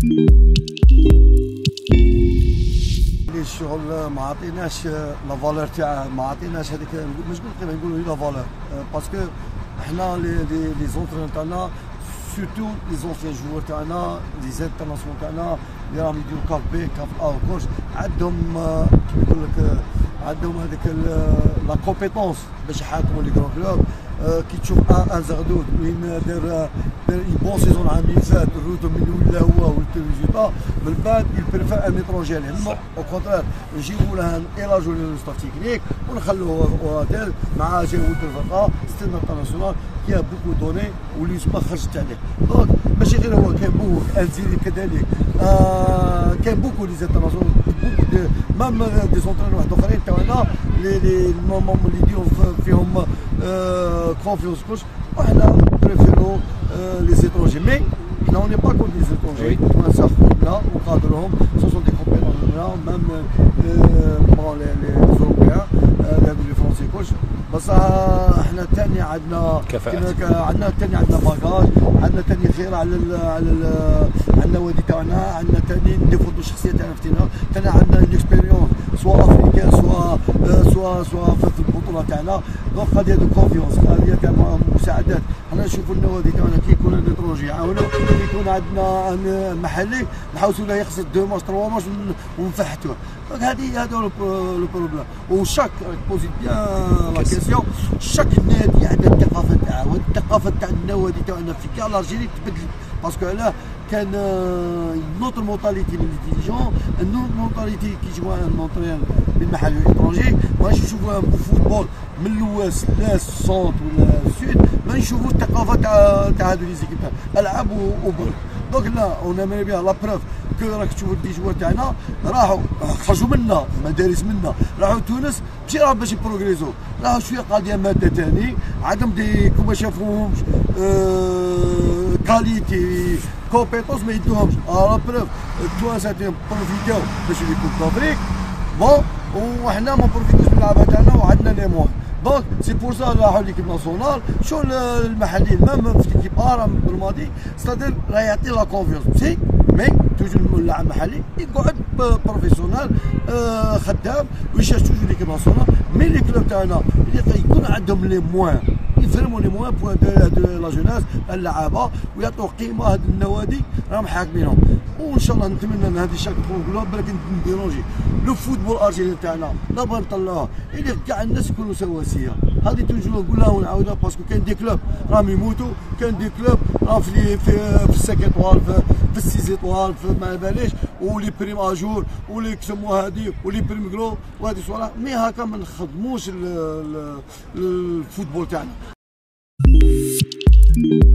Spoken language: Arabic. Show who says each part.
Speaker 1: الشغل ما عطيناش لا فالور تاع، ما عطيناش هذيك مش نقولوا لا فالور باسكو حنا لي زونترينور تاعنا سورتو لي زونسيان جوار تاعنا لي زانترناسيونال تاعنا اللي راهم يديروا كاف بي كاف ا وكلش عندهم كيما يقول لك عندهم هذيك لا كومبيتونس باش يحاكموا لي كرون كلوب. كي تشوف ان زغدود وين دار بون سيزون العام اللي فات الروتو من ولا هو والريزولتا من بعد يبريفير ان ايترونجي عليهم او كونترير نجيبوا له ايلاجو لو ستاف تكنيك ونخلوه اوتيل مع جاي ولد الفرقه ستيل انترناسيونال كي بوكو دوني واللي ما خرجت عليه. دونك ماشي غير هو كان بوك انزيري كذلك كان بوكو لي زانترناسيونال بوكو دي مام دي زونترينور واحد اخرين تاعنا اللي يديروا فيهم كونفيونس كلش وحنا بريفيرو لي زيترونجي مي حنا اوني با كون لي زيترونجي نسافروا لا ونقادروهم سوسون دي كومبيتونس مام بون لي اوروبيان هادو لي فرونسي كلش بصح حنا ثاني عندنا عندنا ثاني عندنا باكاج عندنا ثاني خير على النوادي تاعنا عندنا ثاني نديفوتو الشخصيه تاعنا في ثاني عندنا ليكسبيريونس سوا افريكان سوا في البطوله تاعنا. دونك غادي هادو كونفيونس غادي تاع مساعدات حنا نشوفوا النوادي تاعنا كي يكون ليترونجي يعاونوا كي يكون عندنا محلي نحاولوا له يخسر 2 ماتش 3 ماتش ونفحتوه. دونك هادو لو بروبليم وشاك بوزي بيان لا كيسيون شاك نادي عنده الثقافه تاعو والثقافه تاع النوادي تاعنا في كاع لارجيري تبدلت باسكو علاه كان نوتر مونتاليتي لي ديريجون نوتر مونتاليتي كي جوا نونطريان بالمحل الاترونجي ما نشوفوا فوتبول من الوست لا السونت ولا السود ما نشوفوا الثقافه تاع هادو لي زيكيب العاب وبرك. دونك لا اون امري بيان لا بروف كو راك تشوفوا دي جوار تاعنا راحوا خرجوا منا مدارس منا راحوا تونس ماشي راحوا باش يبروغريزو راحوا شويه قاضيه ماده ثاني عندهم دي كوما شافوهمش كاليتي كومبيتونس ما يدوهمش لا بروف التوانسه بروفيتاو باش يكون دافريك بون وحنا ما بروفيتوش من اللعبه تاعنا وعندنا لي موان. دونك سي بور سا راحوا ليكيب ناسيونال شو المحليين مام في ليكيب ارا بالماضي ستادير راه يعطي لا كونفيونس سي مي توجور اللاعب المحلي يقعد بروفيسيونال خدام ويشاش توجور ليكيب ناسيونال مي لي كلوب تاعنا اللي يكون عندهم لي موان يفرموا لي موان بوان دو لا جوناس اللعابه ويعطوا قيمه هاد النوادي راهم حاكمينهم. وان شاء الله نتمنى ان هذه الشكل نقولوها بالك نديرونجي لو فوتبول ارجيني تاعنا لا بغا نطلعوه اللي كاع الناس يكونوا سواسيه. هذه توجور نقولها ونعاودها باسكو كاين دي كلوب راهم يموتوا كاين دي كلوب راهم في الساك ايطوال في السيز ايطوال ما باليش ولي بريم اجور ولي يسموها هذه ولي بريم كلو وهذه صوالح مي هكا ما نخدموش الفوتبول تاعنا.